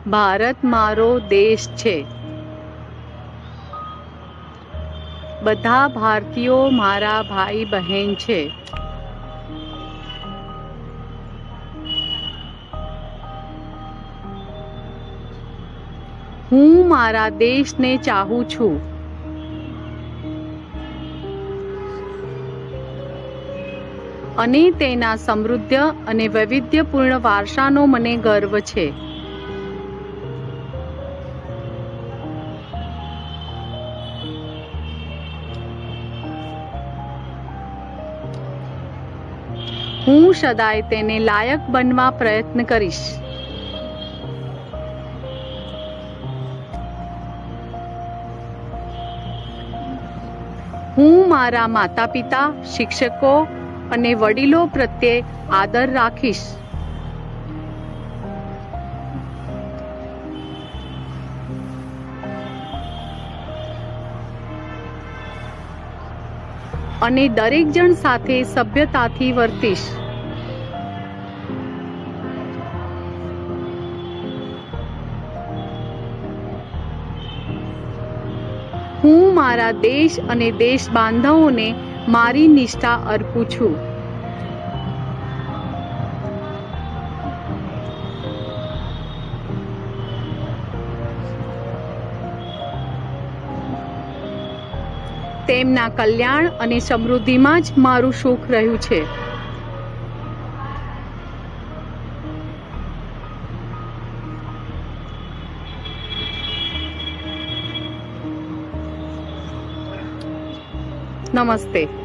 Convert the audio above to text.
ભારત મારો દેશ છે. બધા ભારતીયો મારા ભાઈ બહેન છે. હું મારા દેશને ચાહું છું. અને તેના સમૃદ્ધ અને વૈવિધ્યપૂર્ણ વારસાનો મને ગર્વ છે. હું સદાય તેને લાયક બનવા પ્રયત્ન કરીશ. હું મારા માતા-પિતા, શિક્ષકો અને વડીલો પ્રત્યે આદર રાખીશ. અને દરેક જણ સાથે સભ્યતાથી વર્તીશ. હું મારા દેશ અને દેશ બાંધવોને મારી નિષ્ઠા અર્પું છું. તેમના કલ્યાણ અને સમૃદ્ધિમાં જ મારું સુખ રહ્યું છે. નમસ્તે.